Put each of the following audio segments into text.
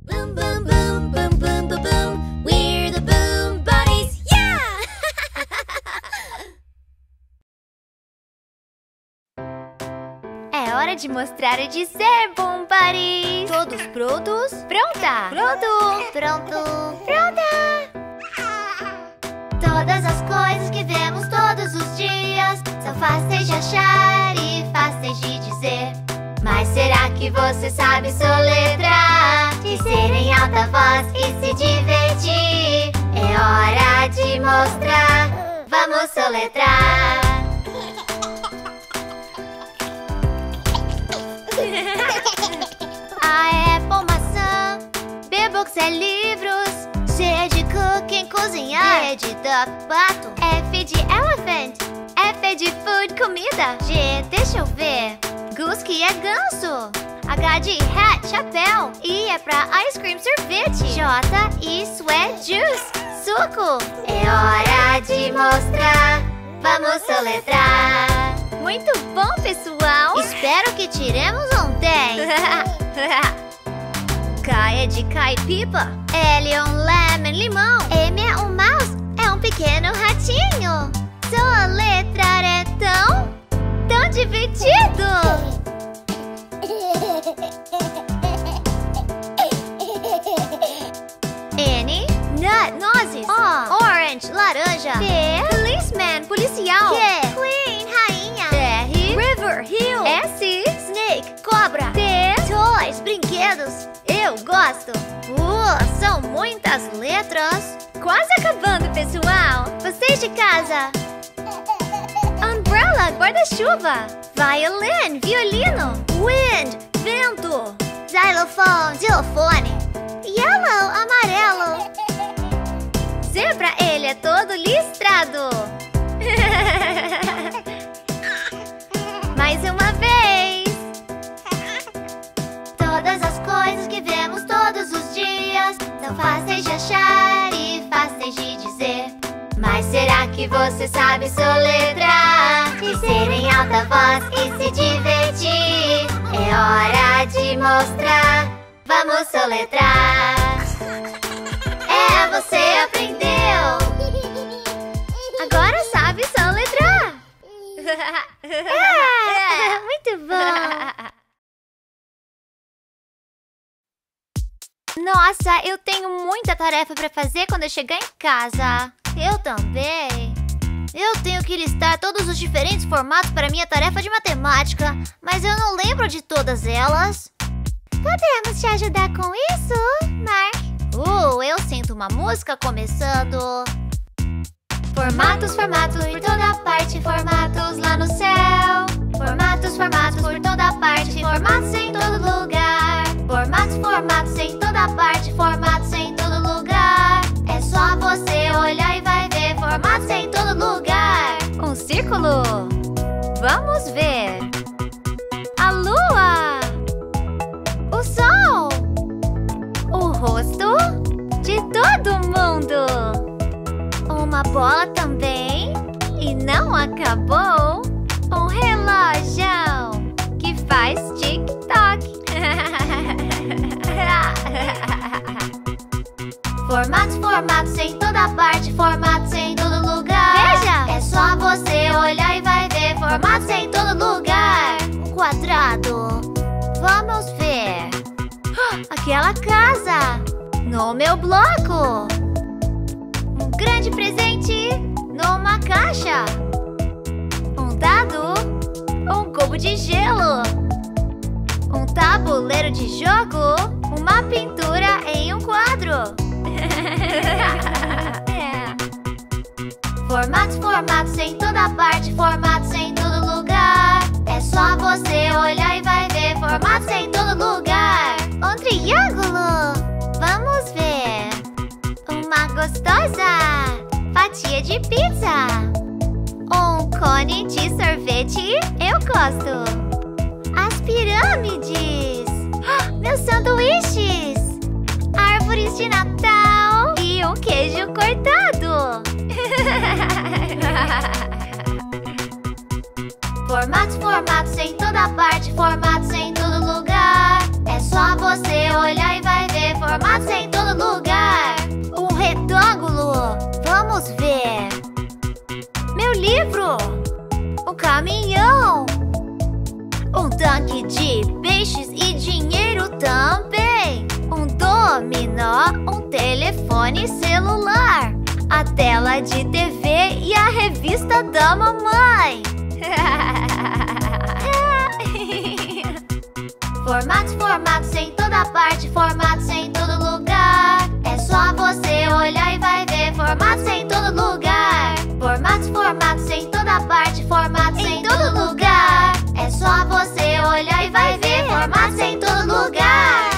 Boom, boom, boom, boom, boom, boom, boom. We're the Boom Buddies, yeah! É hora de mostrar e dizer, Boom Buddies! Todos prontos? Pronta! Pronto! Pronto! Pronta! Todas as coisas que vemos todos os dias são fáceis de achar e fáceis de dizer. Mas será que você sabe soletrar? Dizer em alta voz e se divertir. É hora de mostrar. Vamos soletrar. A Apple maçã, B books é livros, C de cooking, cozinhar, D de duck, pato, F de elephant, F é de food, comida, G, deixa eu ver, goose que é ganso, H de hat, chapéu, I é pra ice cream, sorvete, J, isso é juice, suco. É hora de mostrar, vamos soletrar. Muito bom, pessoal! Espero que tiremos um 10. K é de caipipa, L é um lemon, limão, M é um mouse, é um pequeno ratinho. Soletrar é tão divertido! N, nut, nozes, O, orange, laranja, P, policeman, policial, Q, queen, rainha, R, river, rio, S, snake, cobra, T, toys, brinquedos, eu gosto. São muitas letras. Quase acabando, pessoal. Vocês de casa. Umbrella, guarda-chuva, violin, violino, wind, vento, xylophone, xilofone, yellow, amarelo. Zebra, ele é todo listrado. Mais uma vez. Todas as coisas que vemos todos os dias são fáceis de achar e fáceis de dizer. Mas será que você sabe soletrar? Dizer em alta voz e se divertir. É hora de mostrar. Vamos soletrar. Você aprendeu. Agora sabe soletrar. Muito bom. Nossa, eu tenho muita tarefa para fazer quando eu chegar em casa. Eu também. Eu tenho que listar todos os diferentes formatos para minha tarefa de matemática, mas eu não lembro de todas elas. Podemos te ajudar com isso, Mark? Eu sinto uma música começando. Formatos, formatos por toda parte, formatos lá no céu. Formatos, formatos por toda parte, formatos em todo lugar. Formatos, formatos em toda parte, formatos em todo lugar. É só você olhar e vai ver formatos em todo lugar. Um círculo. Vamos ver. A lua. O sol. O rosto de todo mundo. Uma bola também. E não acabou. Um relógio que faz tic-toc. Formatos, formatos em toda parte, formatos em todo lugar. Veja! É só você olhar e vai ver formatos em todo lugar. Um quadrado. Vamos ver. Aquela casa. No meu bloco. Um grande presente numa caixa. Um dado. Um cubo de gelo. Um tabuleiro de jogo. Uma pintura em um quadro. Formatos, formatos em toda parte, formatos em todo lugar. É só você olhar e vai ver formatos em todo lugar. Um triângulo. Vamos ver. Uma gostosa fatia de pizza. Um cone de sorvete. Eu gosto. As pirâmides. Meus sanduíches. Árvores de Natal. E um queijo cortado. Formatos, formatos em toda parte, formatos em todo lugar. É só você olhar e vai ver formatos caminhão, um tanque de peixes e dinheiro também, um dominó, um telefone celular, a tela de TV e a revista da mamãe. Formatos, formatos em toda parte, formatos em todo lugar. É só você olhar e vai ver formatos em todo lugar. Formatos, formatos em toda parte, formatos em todo lugar. É só você olhar e vai ver formatos em todo lugar.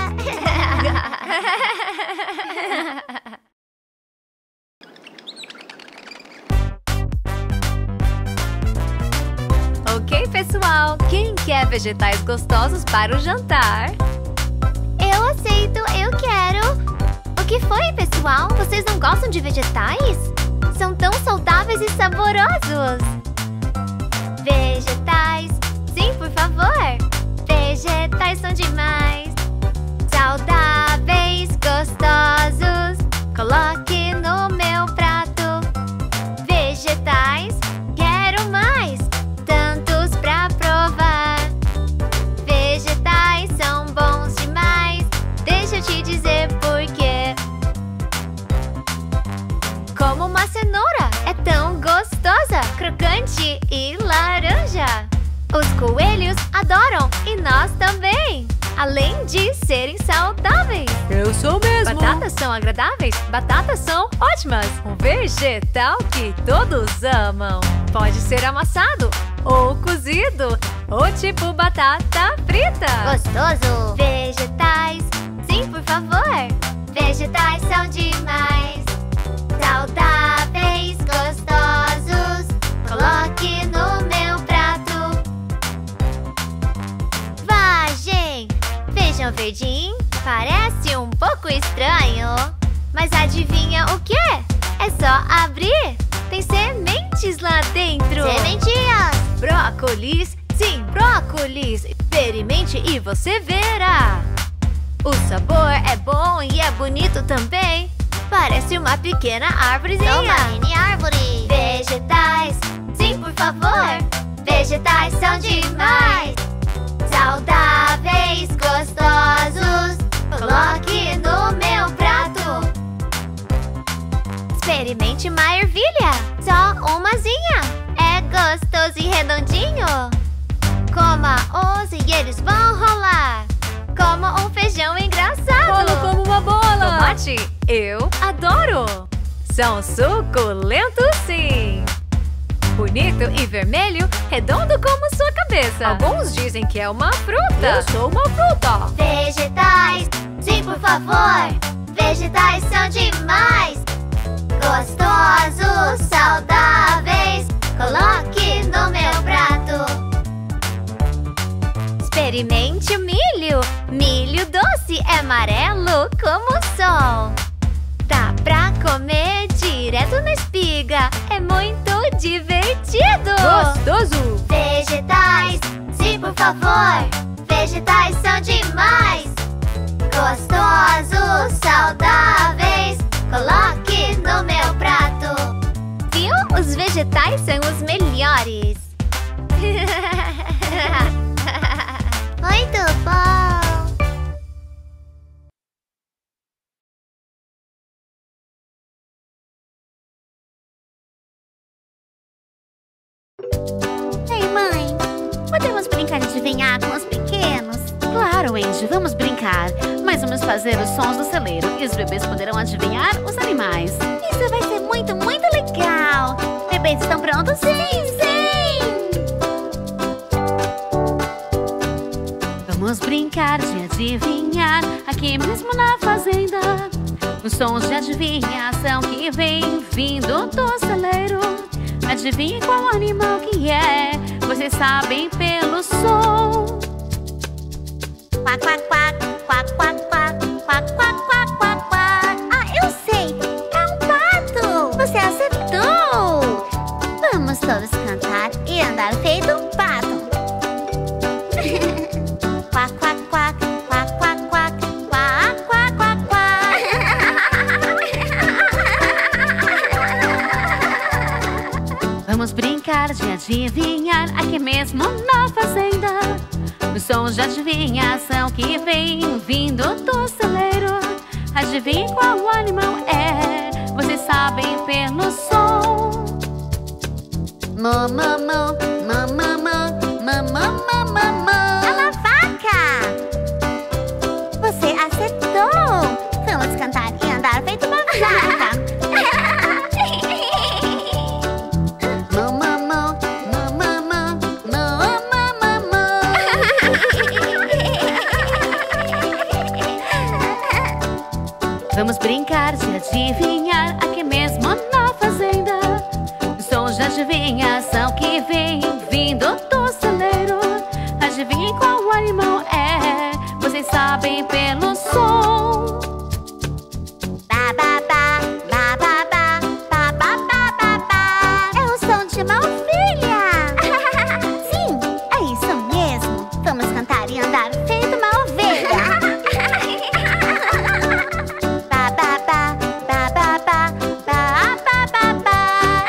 Ok, pessoal, quem quer vegetais gostosos para o jantar? Eu aceito, eu quero. O que foi, pessoal? Vocês não gostam de vegetais? São tão saudáveis e saborosos. Vegetais, sim, por favor. Vegetais são demais. Saudáveis, gostosos. Coloque no meu prato. Vegetais, quero mais. Tantos pra provar. Vegetais são bons demais. Deixa eu te dizer por quê. Como uma cenoura, é tão gostosa, crocante e laranja. Os coelhos adoram e nós também. Além de serem saudáveis. Eu sou mesmo! Batatas são agradáveis, batatas são ótimas. Um vegetal que todos amam. Pode ser amassado ou cozido, ou tipo batata frita. Gostoso! Vegetais, sim, por favor. Vegetais são demais. Saudáveis, gostosos. Coloque no meu prato. Vagem! Feijão verdinho parece um pouco estranho. Mas adivinha o que? É só abrir. Tem sementes lá dentro. Sementinhas! Brócolis, sim, brócolis. Experimente e você verá. O sabor é bom e é bonito também. Parece uma pequena árvorezinha. Uma mini árvore. Vegetais, sim, por favor. Vegetais são demais. Saudáveis, gostosos. Coloque no meu prato. Experimente uma ervilha. Só umazinha. É gostoso e redondinho. Coma-os e eles vão rolar. Como um feijão engraçado. Rolo como uma bola. Tomate, eu adoro. São suculentos, sim. Bonito e vermelho, redondo como sua cabeça. Alguns dizem que é uma fruta. Eu sou uma fruta. Vegetais, sim, por favor. Vegetais são demais. Gostosos, saudáveis. Coloque no meu prato. Experimente o milho. Milho doce é amarelo como o sol. Dá pra comer direto na espiga. É muito divertido. Gostoso. Vegetais, sim, por favor. Vegetais são demais. Gostosos, saudáveis. Coloque no meu prato. Viu? Os vegetais são os melhores. Muito bom! Ei, mãe, podemos brincar de adivinhar com os pequenos? Claro, Angie, vamos brincar. Mas vamos fazer os sons do celeiro e os bebês poderão adivinhar os animais. Isso vai ser muito, muito legal! Bebês estão prontos? Sim, sim! Vamos brincar de adivinhar aqui mesmo na fazenda. Os sons de adivinhação que vem vindo do celeiro. Adivinhe qual animal que é, vocês sabem pelo som. Quack, quack, quack, quack, quack, quack, quack, quack, quack, quack, quack. Ah, eu sei! É um pato! Você acertou! Vamos todos cantar e andar feito um pato. Quack, quack, quack, quack, quack, quack, quack, quack, quack, quack. Vamos brincar brincar de adivinhar aqui mesmo na fazenda. Os sons de adivinhação que vem vindo do celeiro. Adivinhe qual animal é, vocês sabem pelo som. Mo, mo, mo, mo, mo, mo, mo, mo, mo, mo, mo. É uma vaca! Você acertou! Vamos cantar e andar feito uma vaca! Mo, mo, mo, mo, mo, mo, mo, mo, mo, mo. Vamos brincar de adivinhar aqui mesmo na fazenda. Os sons de adivinhação que vem vindo do celeiro. Adivinhem qual animal é, vocês sabem pelo som. Ba, ba, ba, ba, ba, ba, ba, ba, ba, ba, ba. É o som de uma ovelha! Sim, é isso mesmo! Vamos cantar e andar feito uma ovelha! Ba, ba, ba, ba, ba, ba, ba, ba, ba, ba.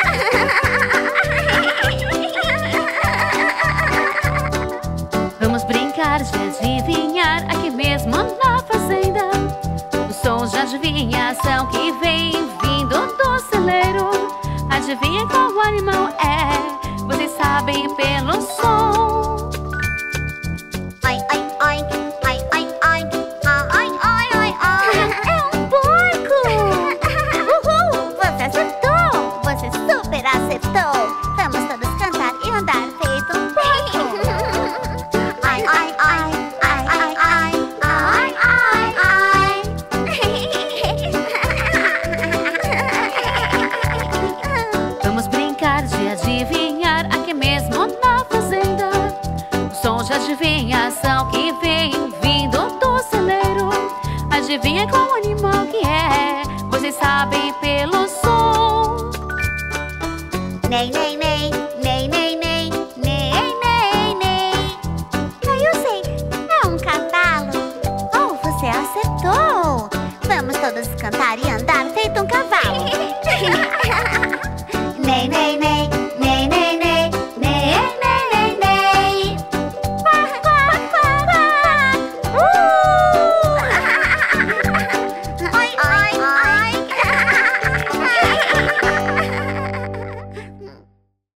Vamos brincar de adivinhar aqui mesmo na fazenda. Os sons de adivinhação que vem vindo do celeiro. Adivinhem qual animal é, vocês sabem pelo som. Oi, oi, oi, oi, oi, oi, oi, oi, oi, oi. É um porco! Uhul! Você acertou! Você super acertou! Vamos todos cantar e andar feito um porco! Ai, ai, ai, ai, ai, ai, ai, ai, ai. Vamos brincar de adivinhar aqui mesmo na fazenda. Os sons de adivinhação que vem vindo do celeiro. Adivinha qual animal que é, vocês sabem pelo som. Nei, nei,